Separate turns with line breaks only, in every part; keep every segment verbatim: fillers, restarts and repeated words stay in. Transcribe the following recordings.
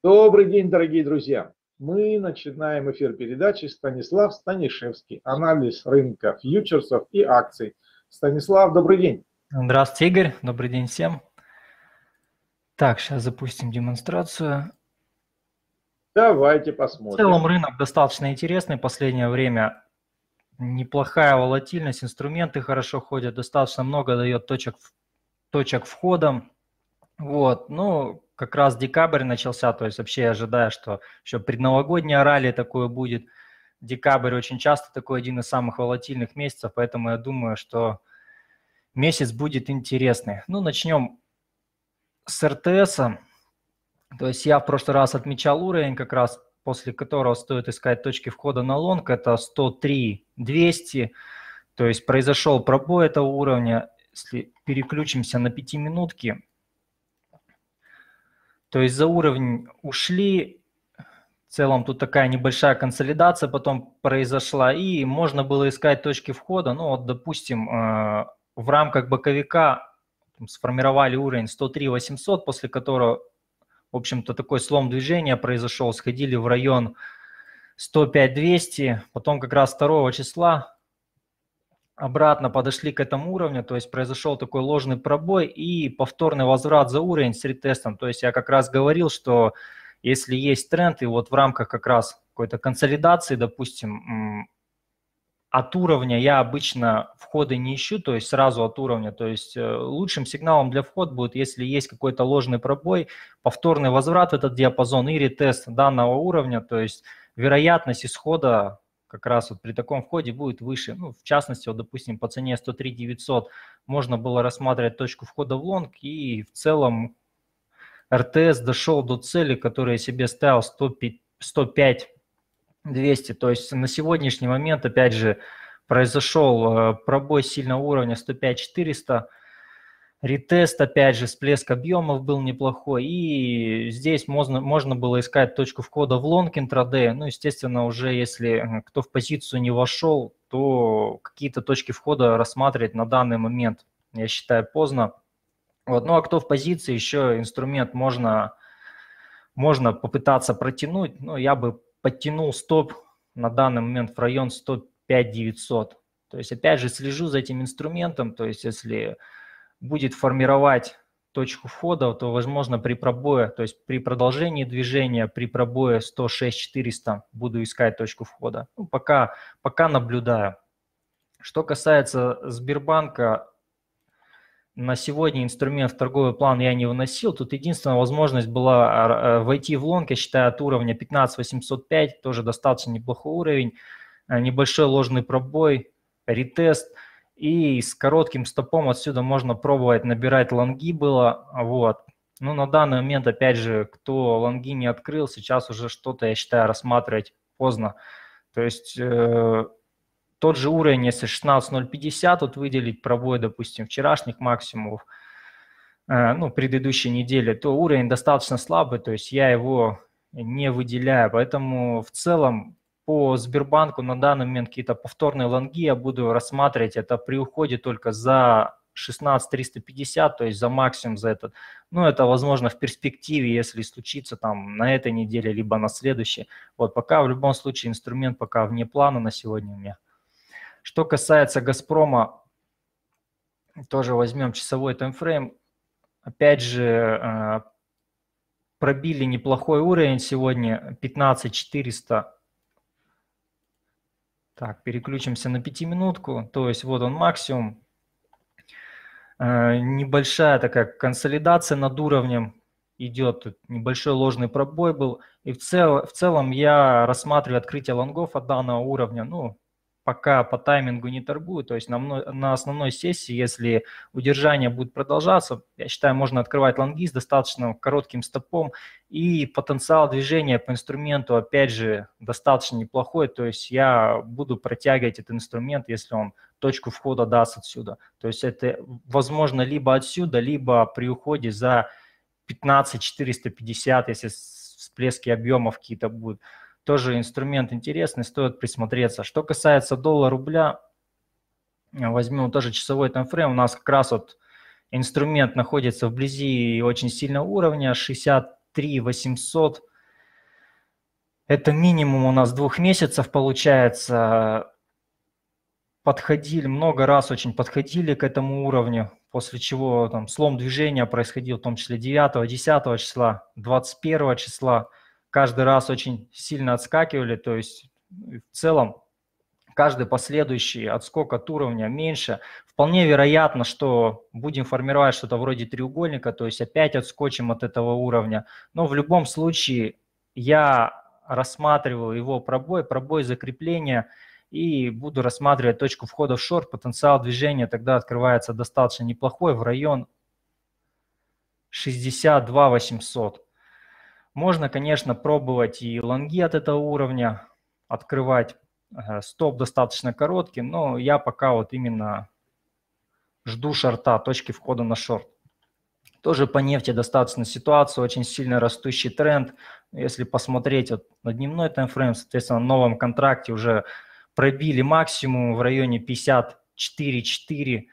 Добрый день, дорогие друзья! Мы начинаем эфир передачи Станислав Станишевский. Анализ рынка фьючерсов и акций. Станислав, добрый день.
Здравствуйте, Игорь. Добрый день всем. Так, сейчас запустим демонстрацию.
Давайте
В
посмотрим.
целом рынок достаточно интересный. В последнее время неплохая волатильность, инструменты хорошо ходят, достаточно много дает точек, точек входа. Вот, ну, как раз декабрь начался, то есть вообще я ожидаю, что еще предновогоднее ралли такое будет. Декабрь очень часто такой один из самых волатильных месяцев, поэтому я думаю, что месяц будет интересный. Ну, начнем с эр тэ эс. То есть я в прошлый раз отмечал уровень, как раз после которого стоит искать точки входа на лонг, это сто три двести. То есть произошел пробой этого уровня. Если переключимся на пятиминутки, то есть за уровень ушли. В целом тут такая небольшая консолидация потом произошла, и можно было искать точки входа. Ну вот, допустим, в рамках боковика сформировали уровень сто три восемьсот, после которого, в общем-то, такой слом движения произошел, сходили в район сто пять двести, потом как раз второго числа обратно подошли к этому уровню, то есть произошел такой ложный пробой и повторный возврат за уровень с ретестом. То есть я как раз говорил, что если есть тренд, и вот в рамках как раз какой-то консолидации, допустим, от уровня я обычно входы не ищу, то есть сразу от уровня. То есть лучшим сигналом для входа будет, если есть какой-то ложный пробой, повторный возврат в этот диапазон и ретест данного уровня, то есть вероятность исхода как раз вот при таком входе будет выше. Ну, в частности, вот, допустим, по цене сто три девятьсот можно было рассматривать точку входа в лонг, и в целом эр тэ эс дошел до цели, которую я себе ставил сто пять двести. То есть на сегодняшний момент, опять же, произошел пробой сильного уровня сто пять четыреста. Ретест, опять же, всплеск объемов был неплохой, и здесь можно, можно было искать точку входа в лонг интрадей. Ну, естественно, уже если кто в позицию не вошел, то какие-то точки входа рассматривать на данный момент, я считаю, поздно. Вот. Ну, а кто в позиции, еще инструмент можно, можно попытаться протянуть. Ну, я бы подтянул стоп на данный момент в район сто пять девятьсот. То есть, опять же, слежу за этим инструментом, то есть, если будет формировать точку входа, то, возможно, при пробое, то есть при продолжении движения, при пробое сто шесть четыреста буду искать точку входа. Ну, пока, пока наблюдаю. Что касается Сбербанка, на сегодня инструмент в торговый план я не выносил. Тут единственная возможность была войти в лонг, я считаю, от уровня пятнадцать восемьсот пять, тоже достаточно неплохой уровень, небольшой ложный пробой, ретест. И с коротким стопом отсюда можно пробовать набирать лонги было. Вот. Ну, на данный момент, опять же, кто лонги не открыл, сейчас уже что-то, я считаю, рассматривать поздно. То есть э, тот же уровень, если шестнадцать ноль пятьдесят, вот выделить пробой, допустим, вчерашних максимумов, э, ну, предыдущей недели, то уровень достаточно слабый, то есть я его не выделяю. Поэтому в целом по Сбербанку на данный момент какие-то повторные лонги я буду рассматривать, это при уходе только за шестнадцать триста пятьдесят, то есть за максимум за этот. Ну, это возможно в перспективе, если случится там на этой неделе, либо на следующей. Вот пока в любом случае инструмент пока вне плана на сегодня у меня. Что касается Газпрома, тоже возьмем часовой таймфрейм. Опять же, пробили неплохой уровень сегодня, пятнадцать четыреста. Так, переключимся на пятиминутку, то есть вот он максимум. Небольшая такая консолидация над уровнем идет, тут небольшой ложный пробой был. И в, цел, в целом я рассматриваю открытие лонгов от данного уровня, ну, пока по таймингу не торгую, то есть на, на основной сессии, если удержание будет продолжаться, я считаю, можно открывать лонги с достаточно коротким стопом, и потенциал движения по инструменту, опять же, достаточно неплохой, то есть я буду протягивать этот инструмент, если он точку входа даст отсюда. То есть это возможно либо отсюда, либо при уходе за пятнадцать четыреста пятьдесят, если всплески объемов какие-то будут. Тоже инструмент интересный, стоит присмотреться. Что касается доллара-рубля, возьмем тоже часовой таймфрейм. У нас как раз вот инструмент находится вблизи очень сильного уровня, шестьдесят три восемьсот. Это минимум у нас двух месяцев получается. Подходили, много раз очень подходили к этому уровню, после чего там слом движения происходил, в том числе девятого, десятого числа, двадцать первого числа. Каждый раз очень сильно отскакивали, то есть в целом каждый последующий отскок от уровня меньше. Вполне вероятно, что будем формировать что-то вроде треугольника, то есть опять отскочим от этого уровня. Но в любом случае я рассматриваю его пробой, пробой закрепления, и буду рассматривать точку входа в шорт. Потенциал движения тогда открывается достаточно неплохой, в район шестьдесят два восемьсот. Можно, конечно, пробовать и лонги от этого уровня открывать. Стоп достаточно короткий, но я пока вот именно жду шорта, точки входа на шорт. Тоже по нефти достаточно ситуация, очень сильно растущий тренд. Если посмотреть вот на дневной таймфрейм, соответственно, на новом контракте уже пробили максимум в районе пятьдесят четыре четыре.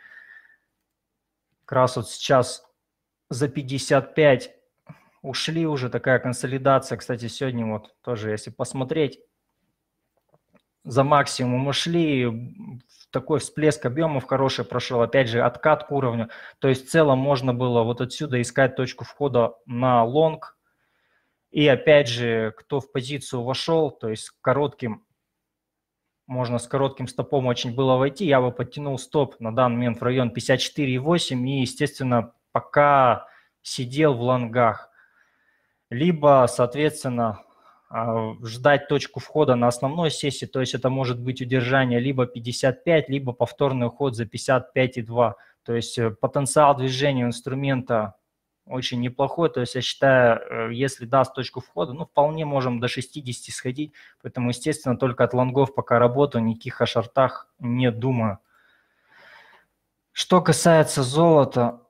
Как раз вот сейчас за пятьдесят пять ушли уже, такая консолидация. Кстати, сегодня вот тоже, если посмотреть, за максимум ушли, такой всплеск объемов хороший прошел, опять же откат к уровню. То есть в целом можно было вот отсюда искать точку входа на лонг. И опять же, кто в позицию вошел, то есть коротким, можно с коротким стопом очень было войти, я бы подтянул стоп на данный момент в район пятьдесят четыре восемь и, естественно, пока сидел в лонгах. Либо, соответственно, ждать точку входа на основной сессии, то есть это может быть удержание либо пятьдесят пять, либо повторный уход за пятьдесят пять и два. То есть потенциал движения инструмента очень неплохой, то есть я считаю, если даст точку входа, ну вполне можем до шестидесяти сходить, поэтому, естественно, только от лонгов пока работаю, никаких о шортах не думаю. Что касается золота,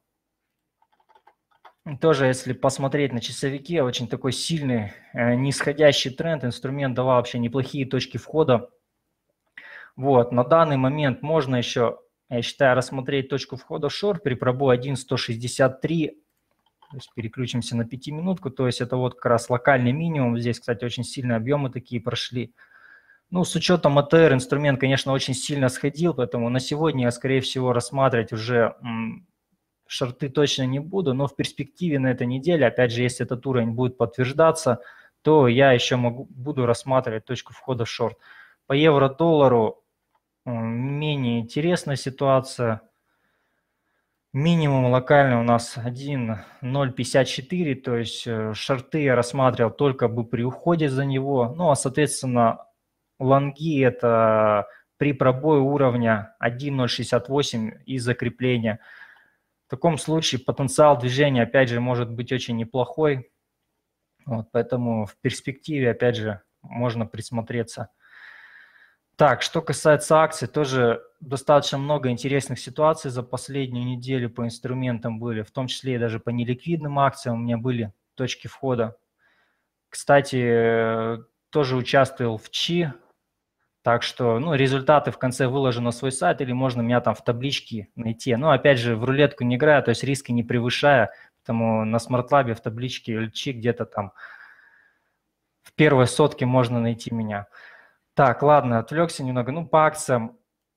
тоже, если посмотреть на часовике, очень такой сильный э, нисходящий тренд. Инструмент давал вообще неплохие точки входа. Вот, на данный момент можно еще, я считаю, рассмотреть точку входа в шорт при пробое один сто шестьдесят три. То есть переключимся на пятиминутку. То есть это вот как раз локальный минимум. Здесь, кстати, очень сильные объемы такие прошли. Ну, с учетом эй ти эр инструмент, конечно, очень сильно сходил, поэтому на сегодня я, скорее всего, рассматривать уже шорты точно не буду, но в перспективе на этой неделе, опять же, если этот уровень будет подтверждаться, то я еще могу, буду рассматривать точку входа в шорт. По евро-доллару менее интересная ситуация. Минимум локальный у нас один ноль пятьдесят четыре, то есть шорты я рассматривал только бы при уходе за него. Ну, а, соответственно, лонги это при пробое уровня один ноль шестьдесят восемь и закрепления. В таком случае потенциал движения, опять же, может быть очень неплохой. Вот, поэтому в перспективе, опять же, можно присмотреться. Так, что касается акций, тоже достаточно много интересных ситуаций за последнюю неделю по инструментам были, в том числе и даже по неликвидным акциям у меня были точки входа. Кстати, тоже участвовал в ЧИ. Так что, ну, результаты в конце выложу на свой сайт, или можно меня там в табличке найти. Но, опять же, в рулетку не играю, то есть риски не превышая, поэтому на SmartLab в табличке эл чи где-то там в первой сотке можно найти меня. Так, ладно, отвлекся немного. Ну, по акциям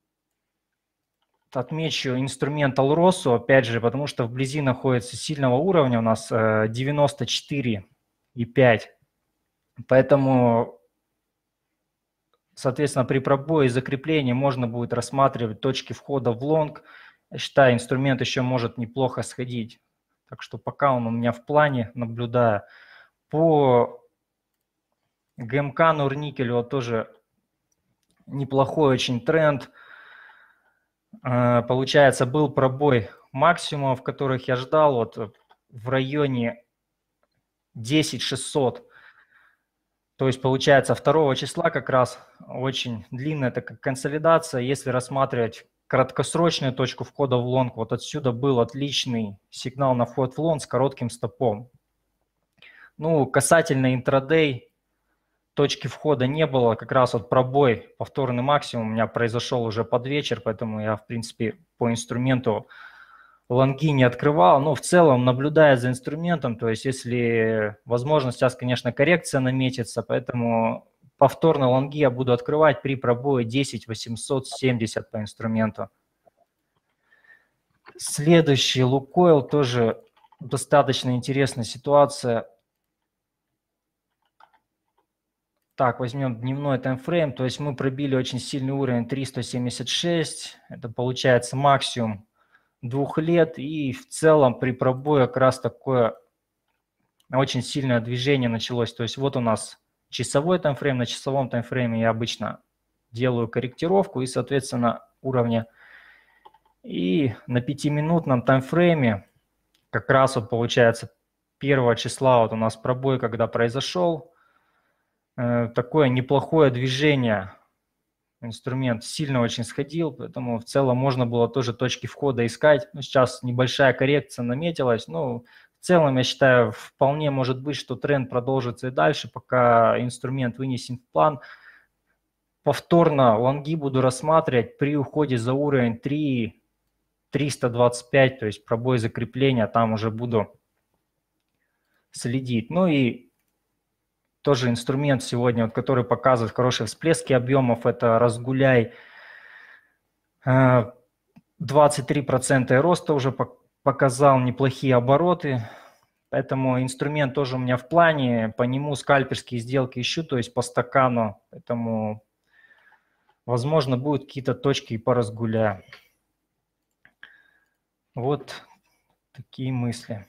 отмечу инструмент Алросу, опять же, потому что вблизи находится сильного уровня у нас девяносто четыре и пять. Поэтому... Соответственно, при пробое и закреплении можно будет рассматривать точки входа в лонг. Я считаю, инструмент еще может неплохо сходить. Так что пока он у меня в плане, наблюдаю. По ГМК Норникелю вот тоже неплохой очень тренд. Получается, был пробой максимумов, которых я ждал, вот в районе десять шестьсот. То есть, получается, второго числа как раз очень длинная такая консолидация. Если рассматривать краткосрочную точку входа в лонг, вот отсюда был отличный сигнал на вход в лонг с коротким стопом. Ну, касательно интрадей, точки входа не было. Как раз вот пробой, повторный максимум у меня произошел уже под вечер, поэтому я, в принципе, по инструменту лонги не открывал, но в целом наблюдая за инструментом, то есть если возможно, сейчас, конечно, коррекция наметится, поэтому повторно лонги я буду открывать при пробое десять восемьсот семьдесят по инструменту. Следующий Лукойл, тоже достаточно интересная ситуация. Так, возьмем дневной таймфрейм, то есть мы пробили очень сильный уровень триста семьдесят шесть, это получается максимум двух лет, и в целом при пробое как раз такое очень сильное движение началось. То есть вот у нас часовой таймфрейм, на часовом таймфрейме я обычно делаю корректировку и, соответственно, уровня. И на пятиминутном таймфрейме как раз вот получается первого числа вот у нас пробой, когда произошел, э, такое неплохое движение. Инструмент сильно очень сходил, поэтому в целом можно было тоже точки входа искать. Ну, сейчас небольшая коррекция наметилась, но в целом я считаю, вполне может быть, что тренд продолжится и дальше, пока инструмент вынесен в план. Повторно лонги буду рассматривать при уходе за уровень три триста двадцать пять, то есть пробой закрепления, там уже буду следить. Ну и тоже инструмент сегодня, вот, который показывает хорошие всплески объемов, это разгуляй. двадцать три процента роста уже показал, неплохие обороты. Поэтому инструмент тоже у меня в плане. По нему скальперские сделки ищу, то есть по стакану. Поэтому, возможно, будут какие-то точки и по разгуляю. Вот такие мысли.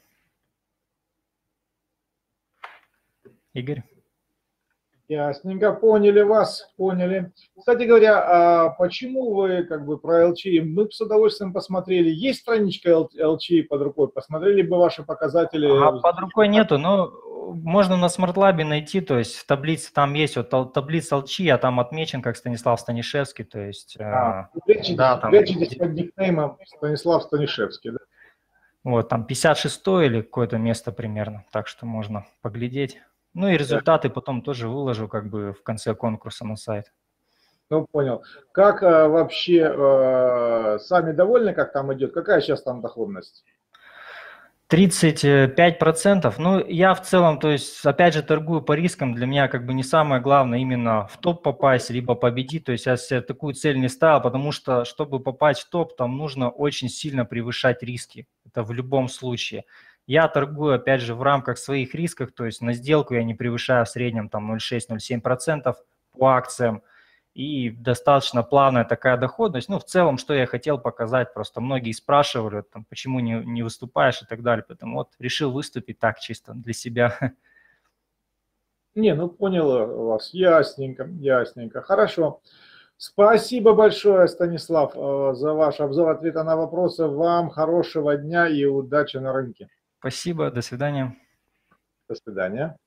Игорь?
Ясненько, поняли вас, поняли. Кстати говоря, а почему вы как бы про эл чи? Мы бы с удовольствием посмотрели. Есть страничка эл чи под рукой? Посмотрели бы ваши показатели.
А под рукой нету, но можно на SmartLab найти, то есть в таблице там есть вот таблица эл чи, а там отмечен как Станислав Станишевский, то есть...
А,
э,
прячетесь,
да, там,
прячетесь под никнеймом Станислав Станишевский, да?
вот там пятьдесят шестое или какое-то место примерно, так что можно поглядеть. Ну и результаты потом тоже выложу как бы в конце конкурса на сайт.
Ну, понял. Как а, вообще, а, сами довольны, как там идет? Какая сейчас там доходность?
тридцать пять процентов. Ну, я в целом, то есть, опять же, торгую по рискам. Для меня как бы не самое главное именно в топ попасть, либо победить. То есть я себе такую цель не ставил, потому что, чтобы попасть в топ, там нужно очень сильно превышать риски. Это в любом случае. Я торгую, опять же, в рамках своих рисков, то есть на сделку я не превышаю в среднем там ноль целых шесть - ноль целых семь процентов по акциям. И достаточно плавная такая доходность. Ну, в целом, что я хотел показать, просто многие спрашивали, там, почему не, не выступаешь и так далее. Поэтому вот решил выступить так чисто для себя.
Не, ну понял вас. Ясненько, ясненько. Хорошо. Спасибо большое, Станислав, за ваш обзор, ответы на вопросы. Вам хорошего дня и удачи на рынке.
Спасибо, до свидания.
До свидания.